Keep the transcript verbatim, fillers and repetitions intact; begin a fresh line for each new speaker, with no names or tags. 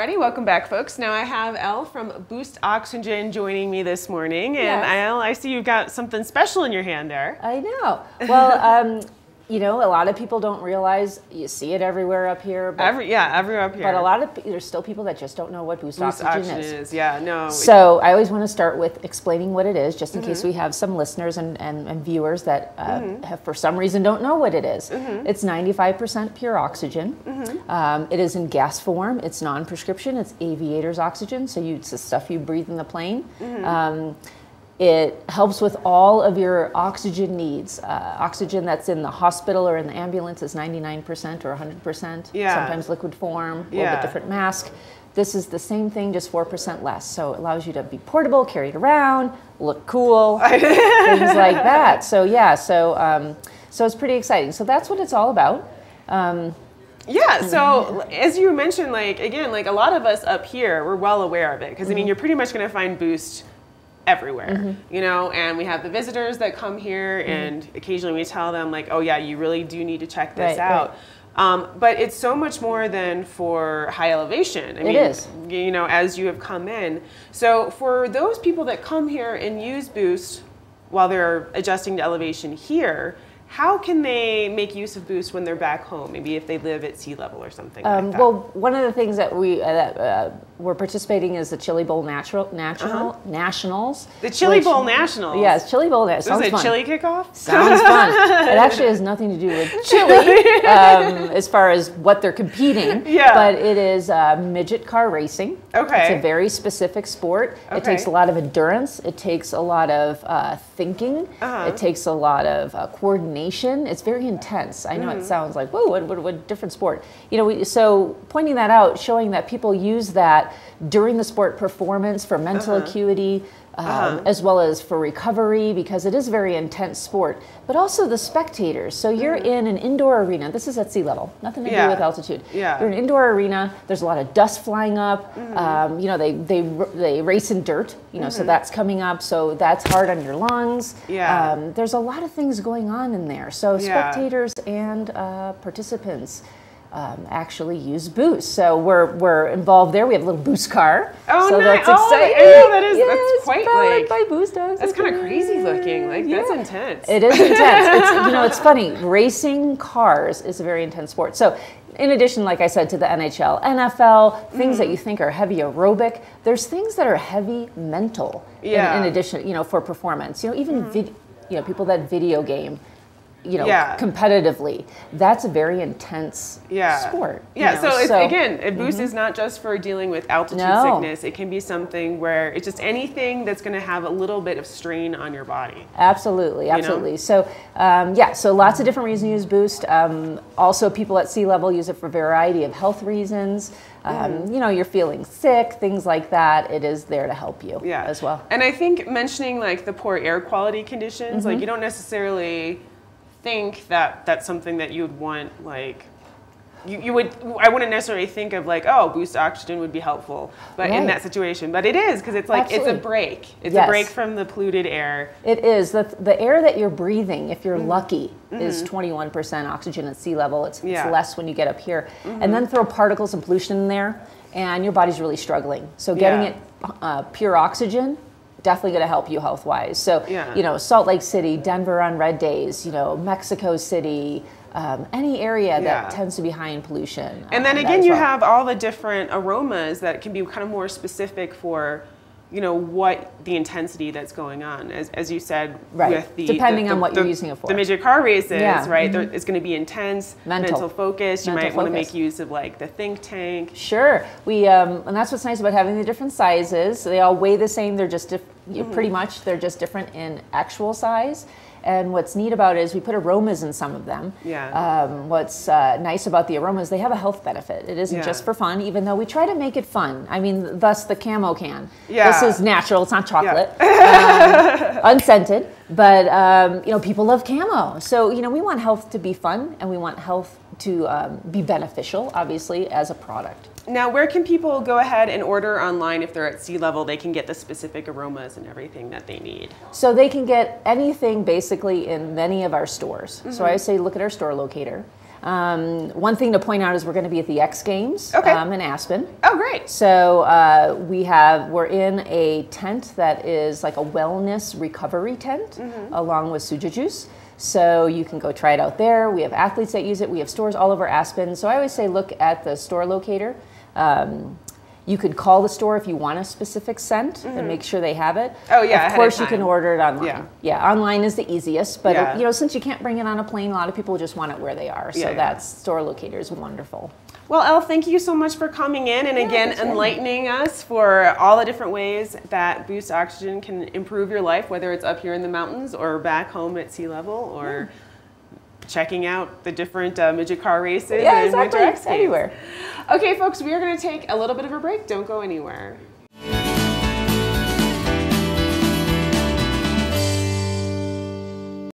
Alrighty, welcome back, folks. Now I have Elle from Boost Oxygen joining me this morning, and
Yes.
Elle, I see you've got something special in your hand there.
I know. Well, um, you know, a lot of people don't realize, you see it everywhere up here. But,
Every yeah, everywhere up here.
but a lot of there's still people that just don't know what Boost,
Boost
Oxygen,
Oxygen
is.
is. Yeah, no.
So I always want to start with explaining what it is, just in
Mm-hmm.
case we have some listeners and, and, and viewers that uh,
Mm-hmm.
have, for some reason, don't know what it is.
Mm-hmm.
It's ninety-five percent pure oxygen.
Mm-hmm.
Um, it is in gas form. It's non-prescription. It's aviator's oxygen, so you, it's the stuff you breathe in the plane.
Mm-hmm.
Um, It helps with all of your oxygen needs. Uh, oxygen that's in the hospital or in the ambulance is ninety-nine percent or one hundred percent.
Yeah.
Sometimes liquid form, a little
Yeah.
bit different mask. This is the same thing, just four percent less. So it allows you to be portable, carried around, look cool, things like that. So yeah, so, um, so it's pretty exciting. So that's what it's all about. Um,
Yeah, so as you mentioned, like, again, like a lot of us up here, we're well aware of it. Because, I mean, you're pretty much going to find Boost everywhere,
Mm-hmm.
you know, and we have the visitors that come here, mm-hmm. and occasionally we tell them, like, oh, yeah, you really do need to check this
Right,
out.
right.
Um, but it's so much more than for high elevation. I
It
mean,
is.
you know, as you have come in. So for those people that come here and use Boost while they're adjusting to elevation here, how can they make use of Boost when they're back home? Maybe if they live at sea level or something
Um,
like that.
well, one of the things that we uh, that uh, we're participating is the Chili Bowl Natural National
Uh-huh.
Nationals.
The Chili
which-
Bowl Nationals.
Yes, Chili Bowl Nationals.
Is
Sounds
it
fun.
chili kickoff?
Sounds fun. It actually has nothing to do with chili um, as far as what they're competing.
Yeah.
But it is uh, midget car racing.
Okay.
It's a very specific sport.
Okay.
It takes a lot of endurance. It takes a lot of uh, thinking.
Uh-huh.
It takes a lot of uh, coordination. It's very intense. I know
Mm-hmm.
it sounds like, whoa, what, what, what different sport. You know, we, so pointing that out, showing that people use that during the sport performance for mental
Uh-huh.
acuity, um,
Uh-huh.
as well as for recovery, because it is a very intense sport, but also the spectators. So you're in an indoor arena. This is at sea level, nothing to
Mm-hmm. Yeah.
do with altitude.
Yeah.
You're in an indoor arena. There's a lot of dust flying up.
Mm-hmm.
Um, you know, they they they race in dirt. You know, so that's coming up. So that's hard on your lungs.
Yeah.
Um, there's a lot of things going on in there. So
Yeah.
spectators and uh, participants. Um, actually use Boost. So we're we're involved there. We have a little Boost car.
Oh,
so
nice.
that's
Oh,
exciting.
I know, that is- that's
Yes,
quite
powered
like-
by Boost Oxygen.
That's kind of crazy looking. Like, that's
Yeah.
intense.
It is intense. It's, you know, it's funny. Racing cars is a very intense sport. So in addition, like I said, to the N H L, N F L, things that you think are heavy aerobic, there's things that are heavy mental in-
Yeah.
in, addition, you know, for performance. You know, even vid, you know, people that video game, you know,
Yeah.
competitively, that's a very intense
Yeah.
sport. you
Yeah,
know,
so, it's, again, a Boost is not just for dealing with altitude
No.
sickness. It can be something where it's just anything that's going to have a little bit of strain on your body.
Absolutely, absolutely. So, um, yeah, so lots of different reasons to use Boost. Um, also, people at sea level use it for a variety of health reasons. Um,
Mm-hmm.
You know, you're feeling sick, things like that. It is there to help you
Yeah.
as well.
And I think mentioning like the poor air quality conditions,
Mm-hmm.
like you don't necessarily think that that's something that you would want, like, you, you would, I wouldn't necessarily think of like, oh, Boost Oxygen would be helpful, but in
Right.
that situation, but it is, because it's like,
Absolutely.
it's a break. It's
Yes.
a break from the polluted air.
It is. The, the air that you're breathing, if
Mm-hmm.
you're lucky, is twenty-one percent oxygen at sea level. It's,
Yeah.
it's less when you get up here. And then throw particles and pollution in there, and your body's really struggling. So getting
Yeah.
it uh, pure oxygen, definitely going to help you health-wise. So,
Yeah.
you know, Salt Lake City, Denver on red days, you know, Mexico City, um, any area
Yeah.
that tends to be high in pollution.
And then
um, that
again,
as
you
well.
have all the different aromas that can be kind of more specific for, you know, what the intensity that's going on. As, as you said,
Right.
with the
Depending
the,
on what
the,
you're using it for.
The midget car races,
Yeah.
right? There- It's going to be intense,
Mental.
mental, focus. You
Mental
might want to
focus.
make use of like the think tank.
Sure, we um, and that's what's nice about having the different sizes. They all weigh the same. They're just diff- you know, pretty much they're just different in actual size. And what's neat about it is we put aromas in some of them.
Yeah.
Um, what's uh, nice about the aromas, they have a health benefit. It isn't
Yeah.
just for fun, even though we try to make it fun. I mean, thus the camo can.
Yeah.
This is natural. It's not chocolate. um, unscented. But um, you know, people love camo. So you know, we want health to be fun, and we want health to um, be beneficial, obviously, as a product.
Now, where can people go ahead and order online if they're at sea level? They can get the specific aromas and everything that they need.
So they can get anything basically in many of our stores. So I say look at our store locator. Um, one thing to point out is we're going to be at the X Games
okay.
um, in Aspen.
Oh, great.
So uh, we have, we're in a tent that is like a wellness recovery tent mm-hmm. along with Suja Juice. So you can go try it out there. We have athletes that use it. We have stores all over Aspen. So I always say look at the store locator. Um, You could call the store if you want a specific scent mm-hmm. and make sure they have it.
Oh yeah,
of course you can order it online.
Yeah,
yeah online is the easiest, but
yeah.
you know, since you can't bring it on a plane, a lot of people just want it where they are. So
yeah, yeah.
that store locator is wonderful.
Well, Elle, thank you so much for coming in and yeah, again enlightening us for all the different ways that Boost Oxygen can improve your life, whether it's up here in the mountains or back home at sea level or yeah. checking out the different uh, midget car races
yeah,
and
exactly.
Winter X Games.
Anywhere.
Okay, folks, we are going to take a little bit of a break. Don't go anywhere.